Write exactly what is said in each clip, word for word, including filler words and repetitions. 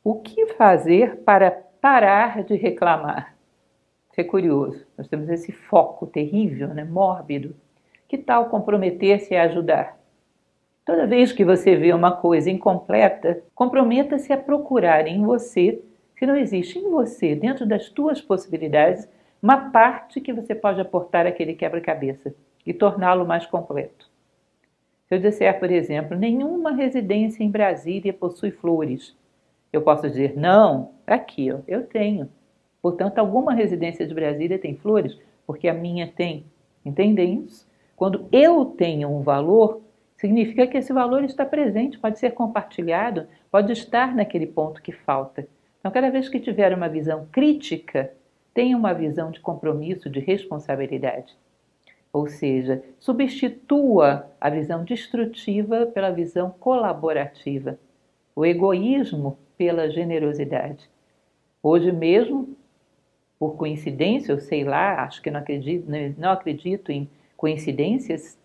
O que fazer para parar de reclamar? Isso é curioso. Nós temos esse foco terrível, né, mórbido. Que tal comprometer-se a ajudar? Toda vez que você vê uma coisa incompleta, comprometa-se a procurar em você, se não existe em você, dentro das tuas possibilidades, uma parte que você pode aportar àquele quebra-cabeça e torná-lo mais completo. Se eu disser, por exemplo, nenhuma residência em Brasília possui flores, eu posso dizer, não, aqui ó, eu tenho. Portanto, alguma residência de Brasília tem flores, porque a minha tem. Entendem isso? Quando eu tenho um valor, significa que esse valor está presente, pode ser compartilhado, pode estar naquele ponto que falta. Então, cada vez que tiver uma visão crítica, tenha uma visão de compromisso, de responsabilidade. Ou seja, substitua a visão destrutiva pela visão colaborativa. O egoísmo pela generosidade. Hoje mesmo, por coincidência, eu sei lá, acho que não acredito, não acredito em coincidências,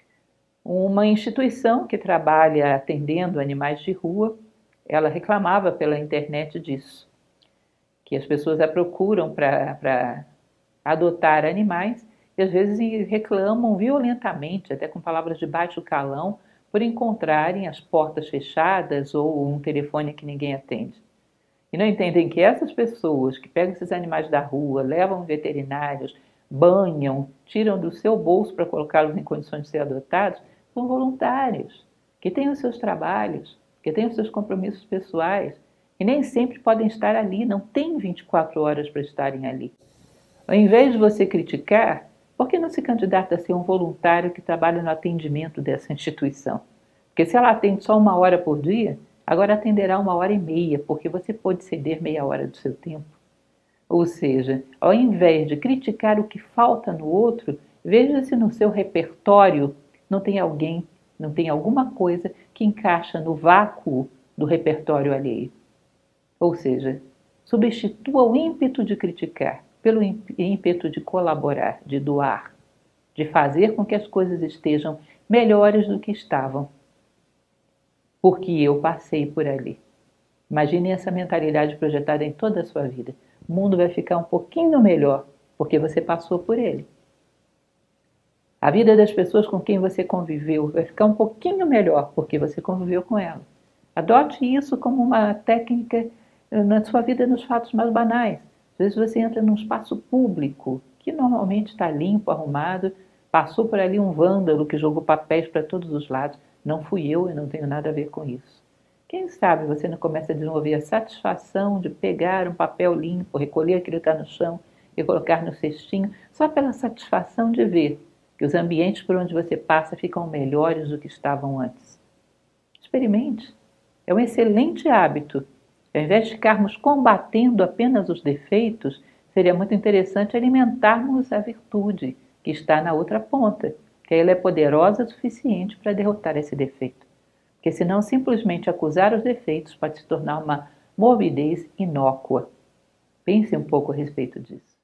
uma instituição que trabalha atendendo animais de rua, ela reclamava pela internet disso, que as pessoas a procuram para adotar animais e às vezes reclamam violentamente, até com palavras de baixo calão, por encontrarem as portas fechadas ou um telefone que ninguém atende. E não entendem que essas pessoas que pegam esses animais da rua, levam veterinários, banham, tiram do seu bolso para colocá-los em condições de ser adotados, são voluntários, que têm os seus trabalhos, que têm os seus compromissos pessoais, e nem sempre podem estar ali, não tem vinte e quatro horas para estarem ali. Ao invés de você criticar, por que não se candidata a ser um voluntário que trabalha no atendimento dessa instituição? Porque se ela atende só uma hora por dia, agora atenderá uma hora e meia, porque você pode ceder meia hora do seu tempo. Ou seja, ao invés de criticar o que falta no outro, veja se no seu repertório não tem alguém, não tem alguma coisa que encaixa no vácuo do repertório alheio. Ou seja, substitua o ímpeto de criticar pelo ímpeto de colaborar, de doar, de fazer com que as coisas estejam melhores do que estavam. Porque eu passei por ali. Imagine essa mentalidade projetada em toda a sua vida. O mundo vai ficar um pouquinho melhor, porque você passou por ele. A vida das pessoas com quem você conviveu vai ficar um pouquinho melhor, porque você conviveu com ela. Adote isso como uma técnica na sua vida nos fatos mais banais. Às vezes você entra num espaço público, que normalmente está limpo, arrumado, passou por ali um vândalo que jogou papéis para todos os lados. Não fui eu e não tenho nada a ver com isso. Quem sabe você não começa a desenvolver a satisfação de pegar um papel limpo, recolher aquilo que está no chão e colocar no cestinho, só pela satisfação de ver que os ambientes por onde você passa ficam melhores do que estavam antes. Experimente. É um excelente hábito. Ao invés de ficarmos combatendo apenas os defeitos, seria muito interessante alimentarmos a virtude que está na outra ponta, que ela é poderosa o suficiente para derrotar esse defeito. Porque senão simplesmente acusar os defeitos pode se tornar uma morbidez inócua. Pense um pouco a respeito disso.